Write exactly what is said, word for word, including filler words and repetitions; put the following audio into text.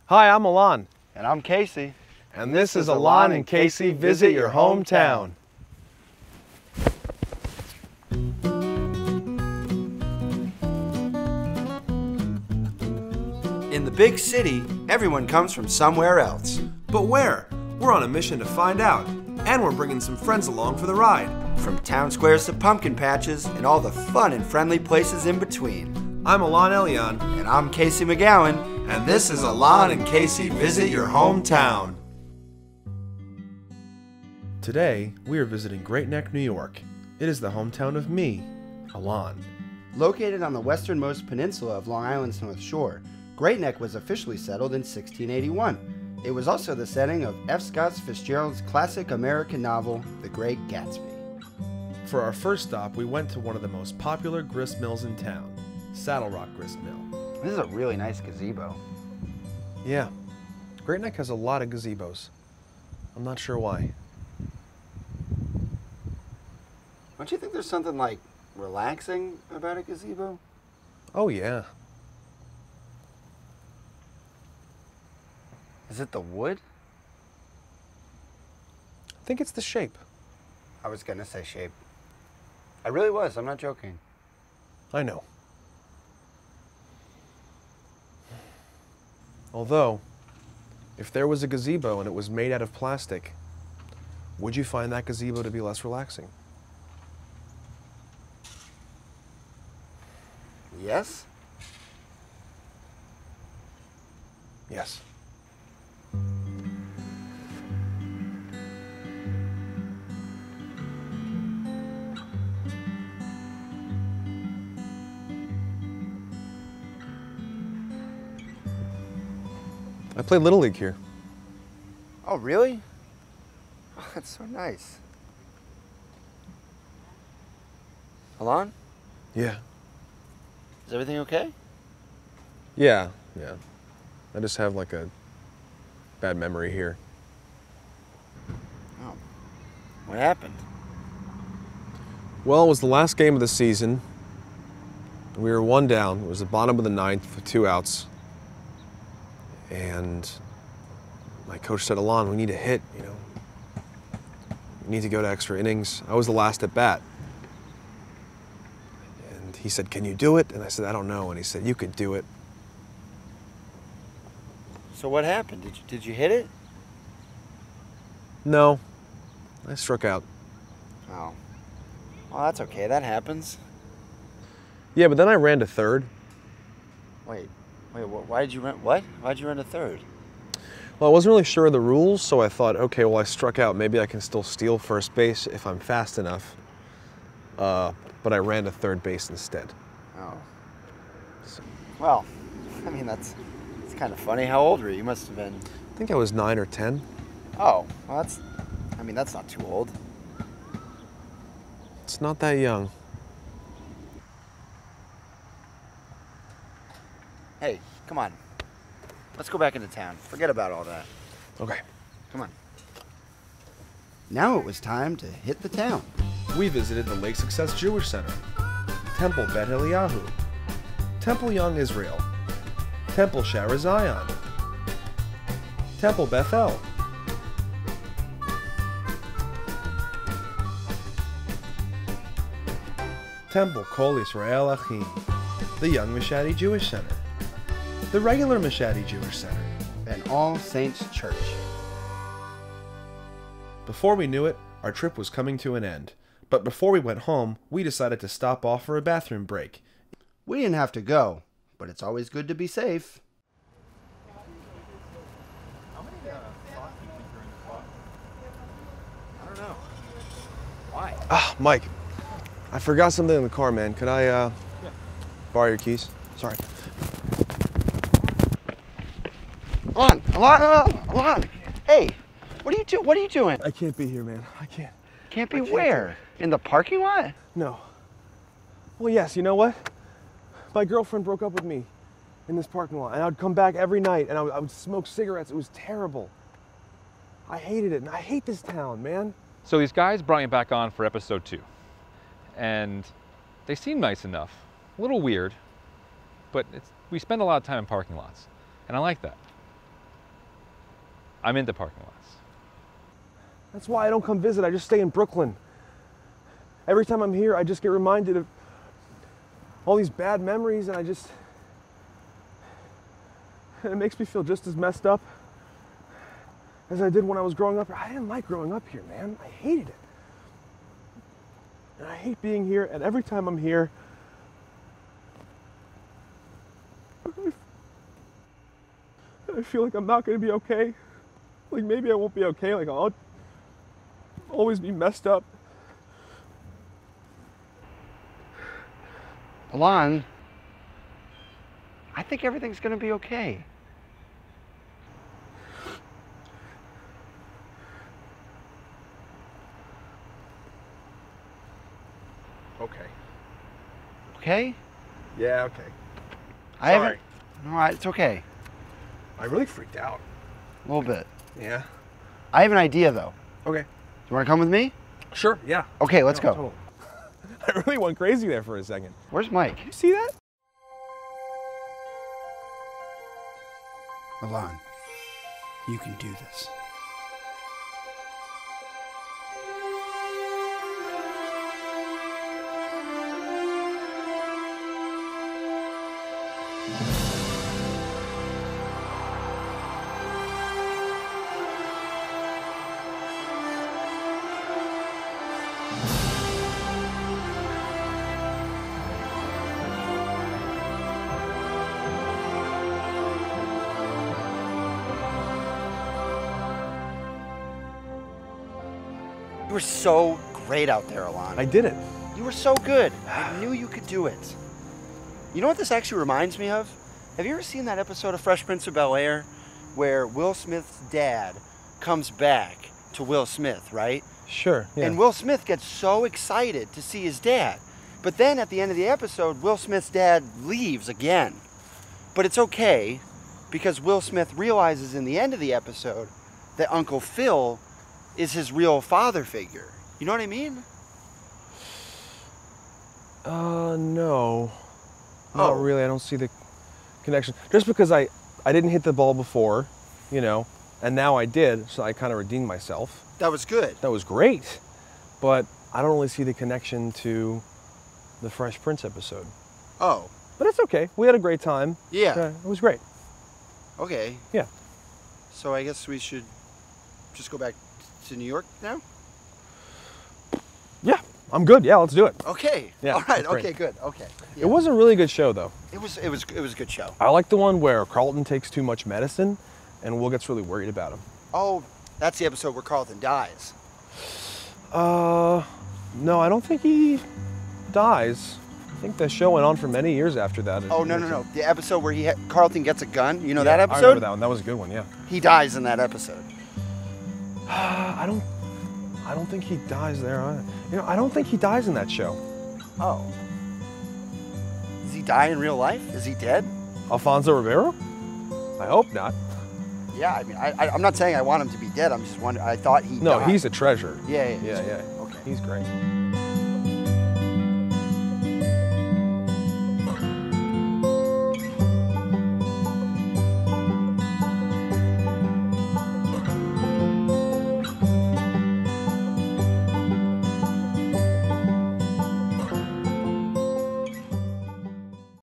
Hi, I'm Alon. And I'm Casey. And this, this is Alon and Casey Visit Your Hometown. In the big city, everyone comes from somewhere else. But where? We're on a mission to find out. And we're bringing some friends along for the ride. From town squares to pumpkin patches and all the fun and friendly places in between. I'm Alon Elion. And I'm Casey McGowan. And this is Alon and Casey Visit Your Hometown. Today, we are visiting Great Neck, New York. It is the hometown of me, Alon. Located on the westernmost peninsula of Long Island's North Shore, Great Neck was officially settled in sixteen eighty-one. It was also the setting of F. Scott Fitzgerald's classic American novel, The Great Gatsby. For our first stop, we went to one of the most popular grist mills in town, Saddle Rock Grist Mill. This is a really nice gazebo. Yeah, Great Neck has a lot of gazebos. I'm not sure why. Don't you think there's something, like, relaxing about a gazebo? Oh, yeah. Is it the wood? I think it's the shape. I was gonna say shape. I really was, I'm not joking. I know. Although, if there was a gazebo and it was made out of plastic, would you find that gazebo to be less relaxing? Yes? Yes. I played Little League here. Oh, really? Oh, that's so nice. Alon? Yeah. Is everything okay? Yeah, yeah. I just have like a bad memory here. Oh. What happened? Well, it was the last game of the season. We were one down. It was the bottom of the ninth with two outs. And my coach said, Alon, we need a hit, you know. We need to go to extra innings. I was the last at bat. And he said, can you do it? And I said, I don't know. And he said, you could do it. So what happened? Did you, did you hit it? No, I struck out. Oh. Well, that's okay. That happens. Yeah, but then I ran to third. Wait. Wait, wh why did you run, what? Why did you run to third? Well, I wasn't really sure of the rules, so I thought, okay, well, I struck out. Maybe I can still steal first base if I'm fast enough. Uh, but I ran to third base instead. Oh. So. Well, I mean, that's, that's kind of funny. How old were you? You must have been... I think I was nine or ten. Oh, well, that's... I mean, that's not too old. It's not that young. Hey, come on. Let's go back into town. Forget about all that. Okay. Come on. Now it was time to hit the town. We visited the Lake Success Jewish Center, Temple Bet Eliyahu, Temple Young Israel, Temple Shara Zion, Temple Bethel, Temple Kol Yisrael Achim, the Young Mashadi Jewish Center, the regular Mashadi Jewish Center, and All Saints Church. Before we knew it, our trip was coming to an end. But before we went home, we decided to stop off for a bathroom break. We didn't have to go, but it's always good to be safe. How many uh, slots do you think are in the club? I don't know. Why? Ah, Mike, I forgot something in the car, man. Could I uh, Yeah. borrow your keys? Sorry. Alon, Alon, Alon. Hey, what are you do? What are you doing? I can't be here, man. I can't. Can't be I can't where? In the parking lot? No. Well, yes, you know what? My girlfriend broke up with me in this parking lot, and I would come back every night, and I would, I would smoke cigarettes. It was terrible. I hated it, and I hate this town, man. So these guys brought me back on for episode two. And they seem nice enough. A little weird, but it's, we spend a lot of time in parking lots. And I like that. I'm into parking lots. That's why I don't come visit. I just stay in Brooklyn. Every time I'm here, I just get reminded of all these bad memories, and I just, and it makes me feel just as messed up as I did when I was growing up. I didn't like growing up here, man. I hated it. And I hate being here, and every time I'm here, I feel like I'm not going to be okay. Like maybe I won't be okay. Like I'll always be messed up. Alon, I think everything's gonna be okay. Okay. Okay? Yeah, okay. I Sorry. haven't. All right, it's okay. I really freaked out. A little bit. Yeah. I have an idea though. Okay. Do you want to come with me? Sure, yeah. Okay, let's No, go. totally. I really went crazy there for a second. Where's Mike? You see that? Alon, you can do this. You were so great out there, Alon. I did it. You were so good. I knew you could do it. You know what this actually reminds me of? Have you ever seen that episode of Fresh Prince of Bel-Air where Will Smith's dad comes back to Will Smith, right? Sure, yeah. And Will Smith gets so excited to see his dad. But then at the end of the episode, Will Smith's dad leaves again. But it's okay because Will Smith realizes in the end of the episode that Uncle Phil is his real father figure. You know what I mean? Uh, no. Not Oh. really. I don't see the connection. Just because I, I didn't hit the ball before, you know, and now I did, so I kind of redeemed myself. That was good. That was great. But I don't really see the connection to the Fresh Prince episode. Oh, But it's okay. We had a great time. yeah. Yeah, it was great. Okay. Yeah. So I guess we should just go back to New York now? Yeah, I'm good. Yeah, let's do it. Okay. Yeah, All right. that's great. Okay, good. Okay. Yeah. It was a really good show, though. It was it was it was a good show. I like the one where Carlton takes too much medicine and Will gets really worried about him. Oh, that's the episode where Carlton dies. Uh, no, I don't think he dies. I think the show went on for many years after that. Oh, no, no, no. The episode where he ha- Carlton gets a gun. You know Yeah, that I episode? remember that one. That was a good one, yeah. He dies in that episode. I don't, I don't think he dies there either. You know, I don't think he dies in that show. Oh. Does he die in real life? Is he dead? Alfonso Ribeiro? I hope not. Yeah, I mean, I, I, I'm not saying I want him to be dead. I'm just wondering. I thought he No, died. he's a treasure. Yeah, yeah. Yeah, he's- yeah. Okay. He's great.